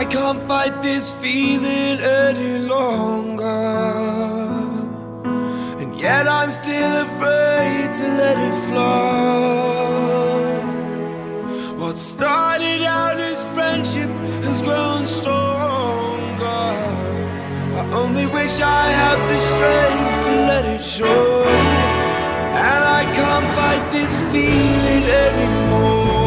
can't fight this feeling any longer, and yet I'm still afraid to let it flow. What started out as friendship has grown stronger. I only wish I had the strength to let it show. And I can't fight this feeling anymore.